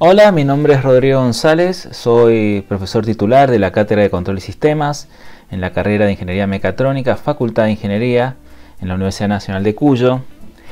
Hola, mi nombre es Rodrigo González, soy profesor titular de la Cátedra de Control y Sistemas en la carrera de Ingeniería Mecatrónica, Facultad de Ingeniería en la Universidad Nacional de Cuyo.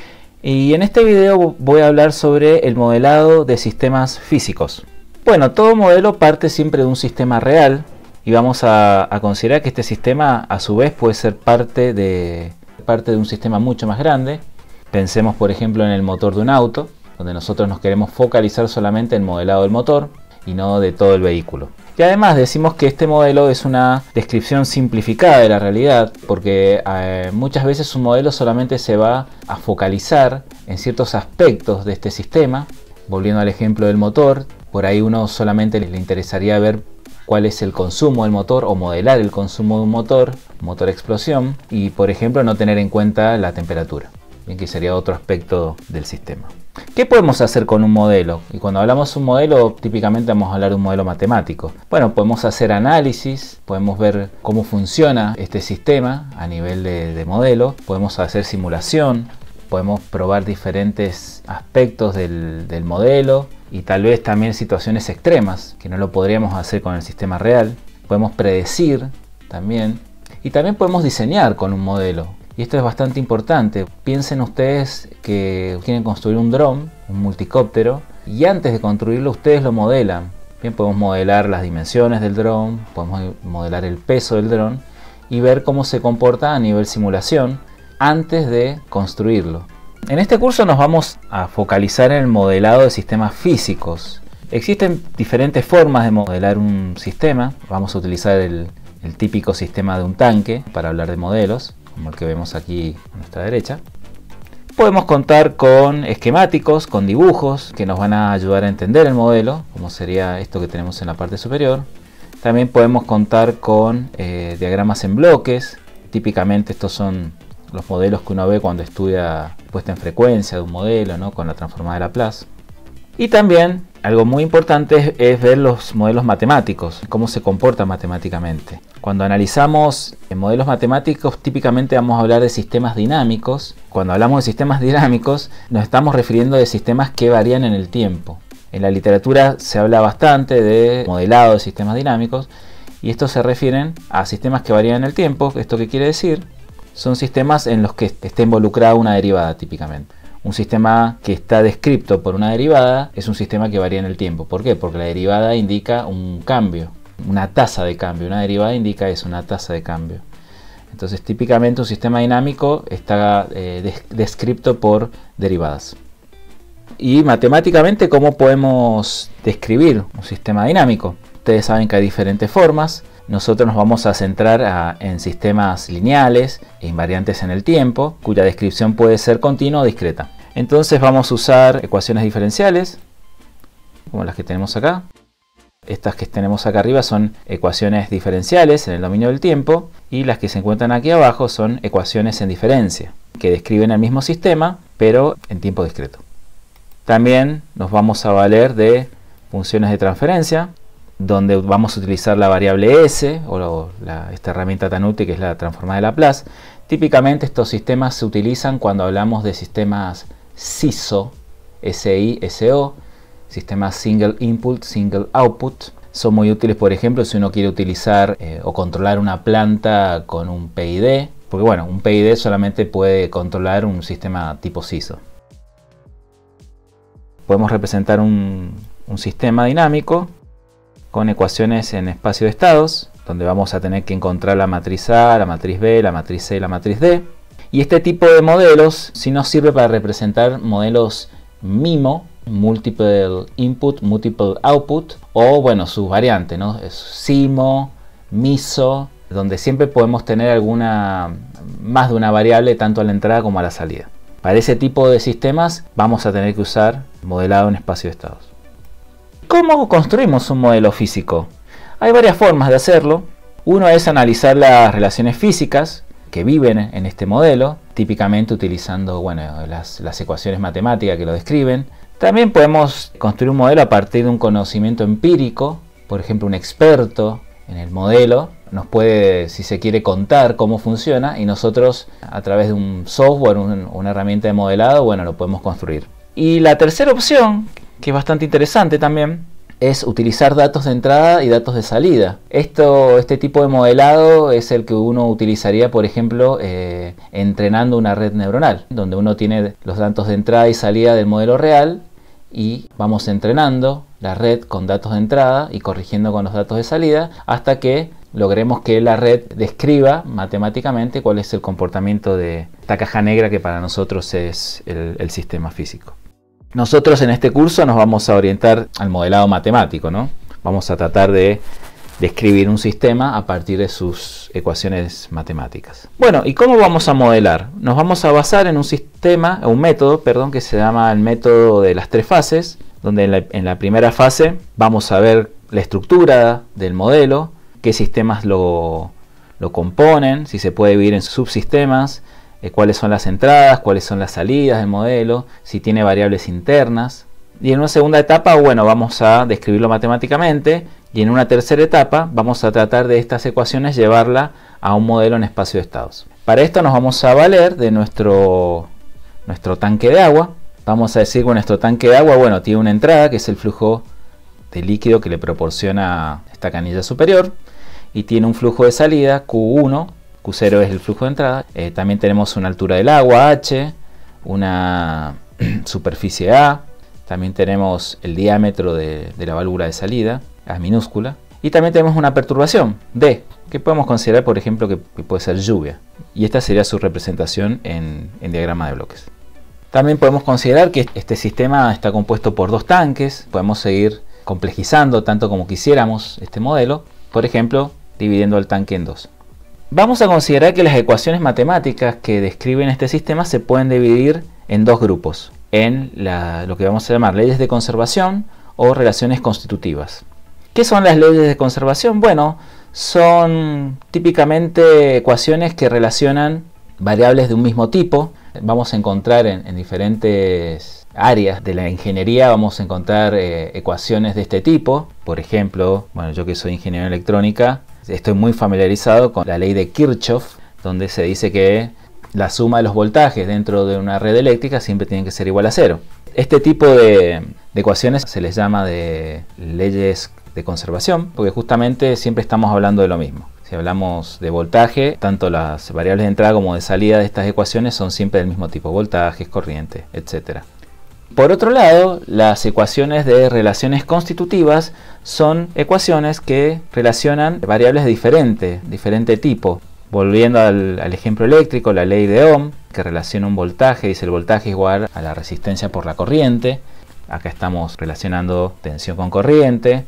Y en este video voy a hablar sobre el modelado de sistemas físicos. Bueno, todo modelo parte siempre de un sistema real y vamos a considerar que este sistema a su vez puede ser parte de un sistema mucho más grande. Pensemos por ejemplo en el motor de un auto, donde nosotros nos queremos focalizar solamente en el modelado del motor y no de todo el vehículo. Y además decimos que este modelo es una descripción simplificada de la realidad, porque muchas veces un modelo solamente se va a focalizar en ciertos aspectos de este sistema. Volviendo al ejemplo del motor, por ahí uno solamente le interesaría ver cuál es el consumo del motor o modelar el consumo de un motor explosión, y por ejemplo no tener en cuenta la temperatura, bien que sería otro aspecto del sistema. ¿Qué podemos hacer con un modelo? Y cuando hablamos de un modelo, típicamente vamos a hablar de un modelo matemático. Bueno, podemos hacer análisis, podemos ver cómo funciona este sistema a nivel de modelo, podemos hacer simulación, podemos probar diferentes aspectos del modelo y tal vez también situaciones extremas que no lo podríamos hacer con el sistema real. Podemos predecir también y también podemos diseñar con un modelo. Y esto es bastante importante. Piensen ustedes que quieren construir un dron, un multicóptero, y antes de construirlo ustedes lo modelan. Bien, podemos modelar las dimensiones del dron, podemos modelar el peso del dron y ver cómo se comporta a nivel simulación antes de construirlo. En este curso nos vamos a focalizar en el modelado de sistemas físicos. Existen diferentes formas de modelar un sistema. Vamos a utilizar el típico sistema de un tanque para hablar de modelos, como el que vemos aquí a nuestra derecha. Podemos contar con esquemáticos, con dibujos que nos van a ayudar a entender el modelo, como sería esto que tenemos en la parte superior. También podemos contar con diagramas en bloques. Típicamente estos son los modelos que uno ve cuando estudia puesta en frecuencia de un modelo, ¿no? Con la transformada de Laplace. Y también algo muy importante es ver los modelos matemáticos, cómo se comportan matemáticamente. Cuando analizamos modelos matemáticos, típicamente vamos a hablar de sistemas dinámicos. Cuando hablamos de sistemas dinámicos, nos estamos refiriendo a sistemas que varían en el tiempo. En la literatura se habla bastante de modelado de sistemas dinámicos, y estos se refieren a sistemas que varían en el tiempo. ¿Esto qué quiere decir? Son sistemas en los que está involucrada una derivada típicamente. Un sistema que está descrito por una derivada es un sistema que varía en el tiempo. ¿Por qué? Porque la derivada indica un cambio, una tasa de cambio. Una derivada indica eso, una tasa de cambio. Entonces típicamente un sistema dinámico está descrito por derivadas. Y matemáticamente, ¿cómo podemos describir un sistema dinámico? Ustedes saben que hay diferentes formas. Nosotros nos vamos a centrar en sistemas lineales e invariantes en el tiempo, cuya descripción puede ser continua o discreta. Entonces vamos a usar ecuaciones diferenciales, como las que tenemos acá. Estas que tenemos acá arriba son ecuaciones diferenciales en el dominio del tiempo, y las que se encuentran aquí abajo son ecuaciones en diferencia, que describen el mismo sistema, pero en tiempo discreto. También nos vamos a valer de funciones de transferencia, donde vamos a utilizar la variable S, o esta herramienta tan útil que es la transformada de Laplace. Típicamente estos sistemas se utilizan cuando hablamos de sistemas SISO, SI-SO, sistemas Single Input, Single Output. Son muy útiles, por ejemplo, si uno quiere utilizar o controlar una planta con un PID, porque bueno, un PID solamente puede controlar un sistema tipo SISO. Podemos representar un sistema dinámico con ecuaciones en espacio de estados, donde vamos a tener que encontrar la matriz A, la matriz B, la matriz C y la matriz D. Y este tipo de modelos sí nos sirve para representar modelos MIMO, Multiple Input, Multiple Output, o bueno, sus variantes, ¿no? SIMO, MISO, donde siempre podemos tener más de una variable tanto a la entrada como a la salida. Para ese tipo de sistemas vamos a tener que usar modelado en espacio de estados. ¿Cómo construimos un modelo físico? Hay varias formas de hacerlo. Uno es analizar las relaciones físicas que viven en este modelo, típicamente utilizando las ecuaciones matemáticas que lo describen. También podemos construir un modelo a partir de un conocimiento empírico. Por ejemplo, un experto en el modelo nos puede, si se quiere, contar cómo funciona, y nosotros a través de un software, una herramienta de modelado, lo podemos construir. Y la tercera opción, que es bastante interesante también, es utilizar datos de entrada y datos de salida. Este tipo de modelado es el que uno utilizaría, por ejemplo, entrenando una red neuronal, donde uno tiene los datos de entrada y salida del modelo real y vamos entrenando la red con datos de entrada y corrigiendo con los datos de salida hasta que logremos que la red describa matemáticamente cuál es el comportamiento de esta caja negra que para nosotros es el sistema físico. Nosotros en este curso nos vamos a orientar al modelado matemático, ¿no? Vamos a tratar de describir un sistema a partir de sus ecuaciones matemáticas. Bueno, ¿y cómo vamos a modelar? Nos vamos a basar en un método, que se llama el método de las tres fases, donde en la primera fase vamos a ver la estructura del modelo, qué sistemas lo componen, si se puede dividir en subsistemas, cuáles son las entradas, cuáles son las salidas del modelo, si tiene variables internas. Y en una segunda etapa, bueno, vamos a describirlo matemáticamente, y en una tercera etapa vamos a tratar de estas ecuaciones llevarla a un modelo en espacio de estados. Para esto nos vamos a valer de nuestro tanque de agua. Vamos a decir que nuestro tanque de agua, bueno, tiene una entrada que es el flujo de líquido que le proporciona esta canilla superior, y tiene un flujo de salida Q1, Q0 es el flujo de entrada. También tenemos una altura del agua H, una superficie A, también tenemos el diámetro de la válvula de salida, A minúscula, y también tenemos una perturbación D, que podemos considerar, por ejemplo, que puede ser lluvia, y esta sería su representación en diagrama de bloques. También podemos considerar que este sistema está compuesto por dos tanques. Podemos seguir complejizando tanto como quisiéramos este modelo, por ejemplo, dividiendo el tanque en dos. Vamos a considerar que las ecuaciones matemáticas que describen este sistema se pueden dividir en dos grupos, en lo que vamos a llamar leyes de conservación o relaciones constitutivas. ¿Qué son las leyes de conservación? Bueno, son típicamente ecuaciones que relacionan variables de un mismo tipo. Vamos a encontrar en diferentes áreas de la ingeniería, vamos a encontrar ecuaciones de este tipo. Por ejemplo, bueno, yo que soy ingeniero en electrónica, estoy muy familiarizado con la ley de Kirchhoff, donde se dice que la suma de los voltajes dentro de una red eléctrica siempre tiene que ser igual a cero. Este tipo de ecuaciones se les llama de leyes de conservación, porque justamente siempre estamos hablando de lo mismo. Si hablamos de voltaje, tanto las variables de entrada como de salida de estas ecuaciones son siempre del mismo tipo, voltajes, corriente, etc. Por otro lado, las ecuaciones de relaciones constitutivas son ecuaciones que relacionan variables de diferente tipo. Volviendo al ejemplo eléctrico, la ley de Ohm, que relaciona un voltaje, dice el voltaje es igual a la resistencia por la corriente. Acá estamos relacionando tensión con corriente.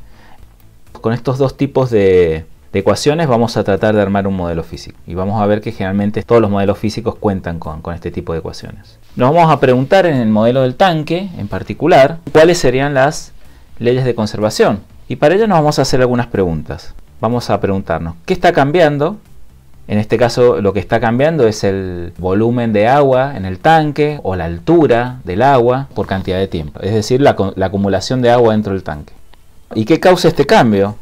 Con estos dos tipos de ecuaciones vamos a tratar de armar un modelo físico. Y vamos a ver que generalmente todos los modelos físicos cuentan con este tipo de ecuaciones. Nos vamos a preguntar en el modelo del tanque, en particular, cuáles serían las leyes de conservación. Y para ello nos vamos a hacer algunas preguntas. Vamos a preguntarnos, ¿qué está cambiando? En este caso lo que está cambiando es el volumen de agua en el tanque o la altura del agua por cantidad de tiempo. Es decir, la acumulación de agua dentro del tanque. ¿Y qué causa este cambio?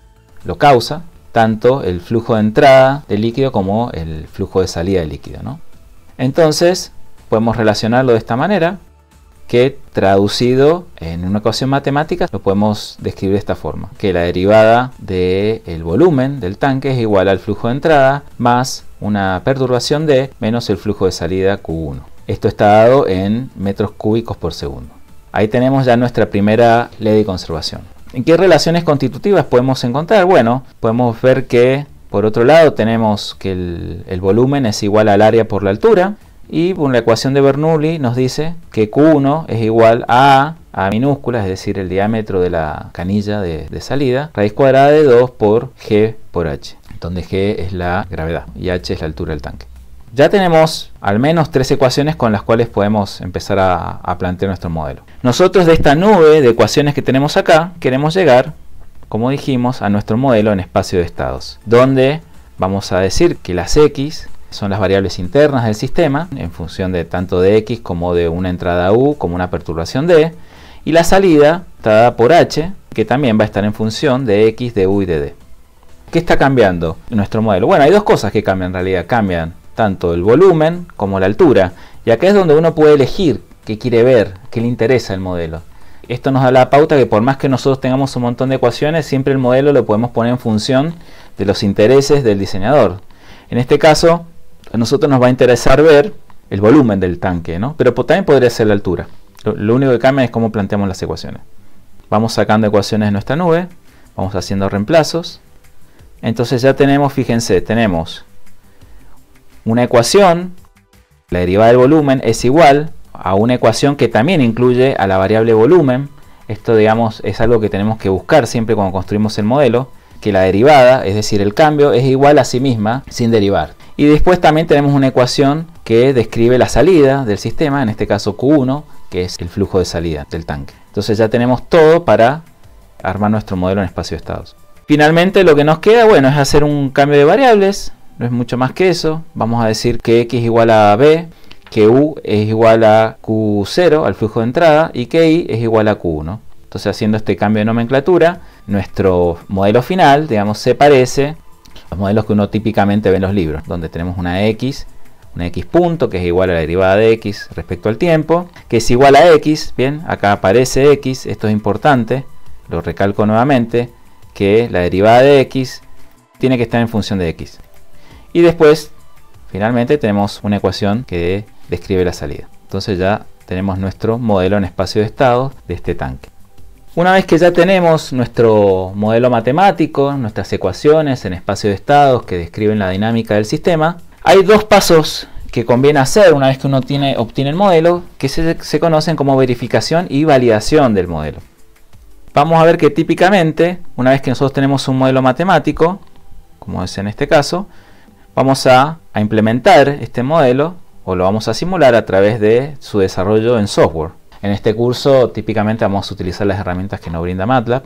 Lo causa tanto el flujo de entrada del líquido como el flujo de salida del líquido, ¿no? Entonces podemos relacionarlo de esta manera, que traducido en una ecuación matemática lo podemos describir de esta forma, que la derivada del volumen del tanque es igual al flujo de entrada más una perturbación D menos el flujo de salida Q1. Esto está dado en metros cúbicos por segundo. Ahí tenemos ya nuestra primera ley de conservación. ¿En qué relaciones constitutivas podemos encontrar? Bueno, podemos ver que por otro lado tenemos que el volumen es igual al área por la altura, y la ecuación de Bernoulli nos dice que Q1 es igual a A minúscula, es decir, el diámetro de la canilla de salida, raíz cuadrada de 2 por G por H, donde G es la gravedad y H es la altura del tanque. Ya tenemos al menos 3 ecuaciones con las cuales podemos empezar a plantear nuestro modelo. Nosotros de esta nube de ecuaciones que tenemos acá, queremos llegar, como dijimos, a nuestro modelo en espacio de estados, donde vamos a decir que las X son las variables internas del sistema, en función de tanto de X como de una entrada U, como una perturbación D, y la salida está dada por H, que también va a estar en función de X, de U y de D. ¿Qué está cambiando en nuestro modelo? Bueno, hay dos cosas que cambian en realidad. Cambian tanto el volumen como la altura. Y acá es donde uno puede elegir qué quiere ver, qué le interesa el modelo. Esto nos da la pauta que por más que nosotros tengamos un montón de ecuaciones, siempre el modelo lo podemos poner en función de los intereses del diseñador. En este caso, a nosotros nos va a interesar ver el volumen del tanque, ¿no? Pero también podría ser la altura. Lo único que cambia es cómo planteamos las ecuaciones. Vamos sacando ecuaciones de nuestra nube, vamos haciendo reemplazos. Entonces ya tenemos, fíjense, tenemos una ecuación, la derivada del volumen es igual a una ecuación que también incluye a la variable volumen. Esto, digamos, es algo que tenemos que buscar siempre cuando construimos el modelo, que la derivada, es decir, el cambio, es igual a sí misma sin derivar. Y después también tenemos una ecuación que describe la salida del sistema, en este caso Q1, que es el flujo de salida del tanque. Entonces ya tenemos todo para armar nuestro modelo en espacio de estados. Finalmente lo que nos queda, bueno, es hacer un cambio de variables, no es mucho más que eso. Vamos a decir que X es igual a B, que U es igual a Q0, al flujo de entrada, y que I es igual a Q1. Entonces, haciendo este cambio de nomenclatura, nuestro modelo final, digamos, se parece a los modelos que uno típicamente ve en los libros, donde tenemos una X punto, que es igual a la derivada de X respecto al tiempo, que es igual a X. Bien, acá aparece X, esto es importante, lo recalco nuevamente, que la derivada de X tiene que estar en función de X. Y después, finalmente, tenemos una ecuación que describe la salida. Entonces ya tenemos nuestro modelo en espacio de estados de este tanque. Una vez que ya tenemos nuestro modelo matemático, nuestras ecuaciones en espacio de estados que describen la dinámica del sistema, hay dos pasos que conviene hacer una vez que uno obtiene el modelo, que se conocen como verificación y validación del modelo. Vamos a ver que típicamente, una vez que nosotros tenemos un modelo matemático, como es en este caso, vamos a implementar este modelo o lo vamos a simular a través de su desarrollo en software. En este curso típicamente vamos a utilizar las herramientas que nos brinda MATLAB.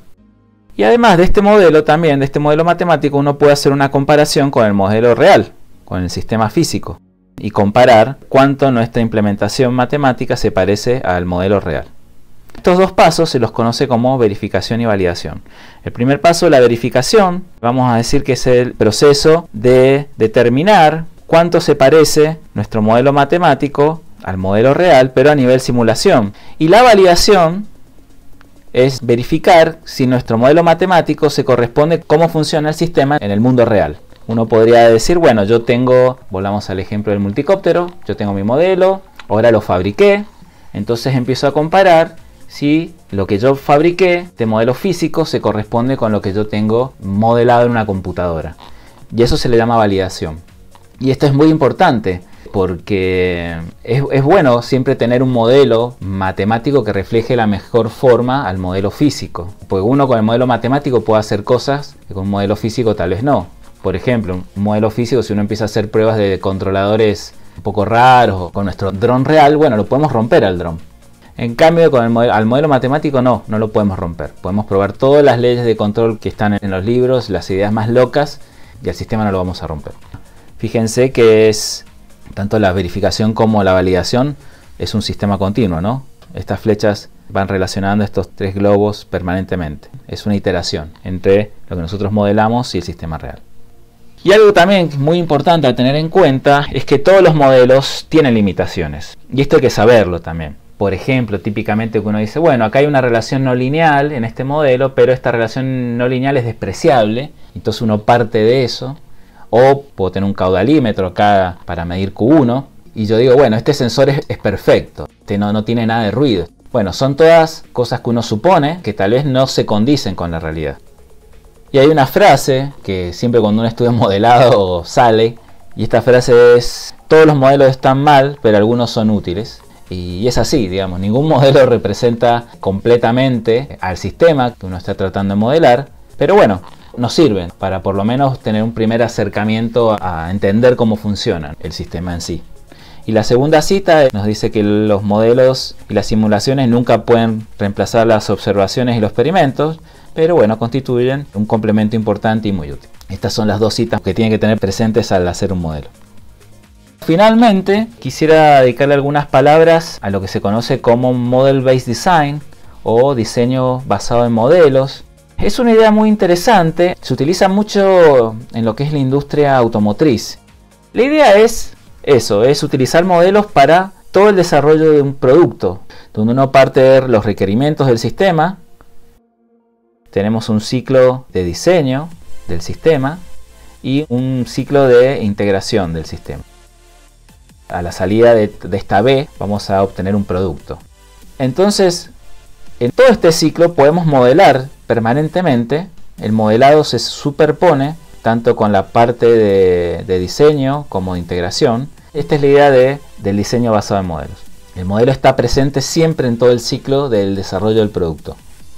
Y además de este modelo, también de este modelo matemático, uno puede hacer una comparación con el modelo real, con el sistema físico, y comparar cuánto nuestra implementación matemática se parece al modelo real. Estos dos pasos se los conoce como verificación y validación. El primer paso, la verificación, vamos a decir que es el proceso de determinar cuánto se parece nuestro modelo matemático al modelo real, pero a nivel simulación. Y la validación es verificar si nuestro modelo matemático se corresponde a cómo funciona el sistema en el mundo real. Uno podría decir, bueno, yo tengo, volvamos al ejemplo del multicóptero, yo tengo mi modelo, ahora lo fabriqué, entonces empiezo a comparar si lo que yo fabriqué, este modelo físico, se corresponde con lo que yo tengo modelado en una computadora. Y eso se le llama validación. Y esto es muy importante, porque es bueno siempre tener un modelo matemático que refleje la mejor forma al modelo físico. Porque uno con el modelo matemático puede hacer cosas que con un modelo físico tal vez no. Por ejemplo, un modelo físico, si uno empieza a hacer pruebas de controladores un poco raros o con nuestro dron real, bueno, lo podemos romper al dron. En cambio, con al modelo matemático no lo podemos romper. Podemos probar todas las leyes de control que están en los libros, las ideas más locas, y el sistema no lo vamos a romper. Fíjense que es tanto la verificación como la validación es un sistema continuo, ¿no? Estas flechas van relacionando estos tres globos permanentemente. Es una iteración entre lo que nosotros modelamos y el sistema real. Y algo también muy importante a tener en cuenta es que todos los modelos tienen limitaciones. Y esto hay que saberlo también. Por ejemplo, típicamente uno dice, bueno, acá hay una relación no lineal en este modelo, pero esta relación no lineal es despreciable. Entonces uno parte de eso. O puedo tener un caudalímetro acá para medir Q1. Y yo digo, bueno, este sensor es perfecto. No tiene nada de ruido. Bueno, son todas cosas que uno supone que tal vez no se condicen con la realidad. Y hay una frase que siempre cuando uno estudia modelado sale. Y esta frase es, todos los modelos están mal, pero algunos son útiles. Y es así, digamos, ningún modelo representa completamente al sistema que uno está tratando de modelar. Pero bueno, nos sirven para por lo menos tener un primer acercamiento a entender cómo funciona el sistema en sí. Y la segunda cita nos dice que los modelos y las simulaciones nunca pueden reemplazar las observaciones y los experimentos, pero bueno, constituyen un complemento importante y muy útil. Estas son las dos citas que tienen que tener presentes al hacer un modelo. Finalmente, quisiera dedicarle algunas palabras a lo que se conoce como Model Based Design o diseño basado en modelos. Es una idea muy interesante, se utiliza mucho en lo que es la industria automotriz. La idea es eso, es utilizar modelos para todo el desarrollo de un producto, donde uno parte de ver los requerimientos del sistema. Tenemos un ciclo de diseño del sistema y un ciclo de integración del sistema. A la salida de esta B vamos a obtener un producto. Entonces, en todo este ciclo podemos modelar permanentemente. El modelado se superpone tanto con la parte de diseño como de integración. Esta es la idea del diseño basado en modelos. El modelo está presente siempre en todo el ciclo del desarrollo del producto.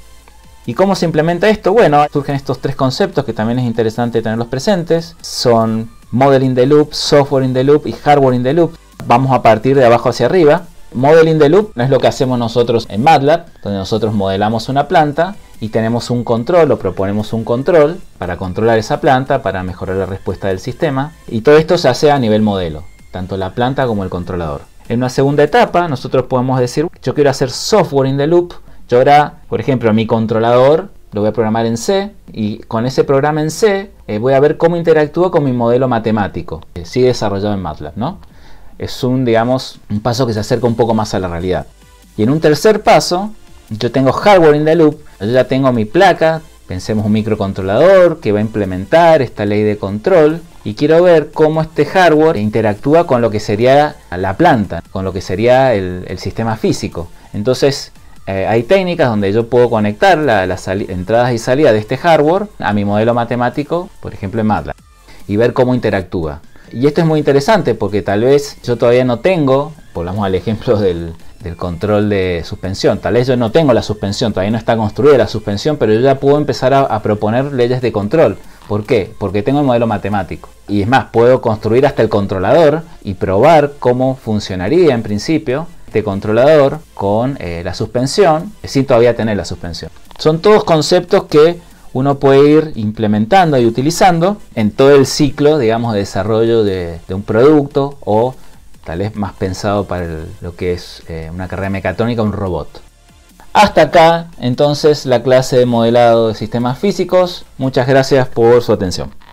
¿Y cómo se implementa esto? Bueno, surgen estos tres conceptos que también es interesante tenerlos presentes. Son Model in the Loop, Software in the Loop y Hardware in the Loop. Vamos a partir de abajo hacia arriba. Model in the Loop no es lo que hacemos nosotros en MATLAB, donde nosotros modelamos una planta y tenemos un control o proponemos un control para controlar esa planta, para mejorar la respuesta del sistema. Y todo esto se hace a nivel modelo, tanto la planta como el controlador. En una segunda etapa nosotros podemos decir, yo quiero hacer Software in the Loop. Yo ahora, por ejemplo, mi controlador lo voy a programar en C y con ese programa en C voy a ver cómo interactúa con mi modelo matemático, sí desarrollado en MATLAB, ¿no? Es un paso que se acerca un poco más a la realidad. Y en un tercer paso, yo tengo Hardware in the Loop. Yo ya tengo mi placa, pensemos un microcontrolador que va a implementar esta ley de control y quiero ver cómo este hardware interactúa con lo que sería la planta, con lo que sería el sistema físico. Entonces, hay técnicas donde yo puedo conectar las entradas y salidas de este hardware a mi modelo matemático, por ejemplo en MATLAB, y ver cómo interactúa. Y esto es muy interesante porque tal vez yo todavía no tengo, volvamos al ejemplo del control de suspensión, tal vez yo no tengo la suspensión, todavía no está construida la suspensión, pero yo ya puedo empezar a proponer leyes de control. ¿Por qué? Porque tengo el modelo matemático. Y es más, puedo construir hasta el controlador y probar cómo funcionaría en principio este controlador con la suspensión, sin todavía tener la suspensión. Son todos conceptos que uno puede ir implementando y utilizando en todo el ciclo, digamos, de desarrollo de un producto o tal vez más pensado para lo que es una carrera mecatrónica, un robot. Hasta acá, entonces, la clase de modelado de sistemas físicos. Muchas gracias por su atención.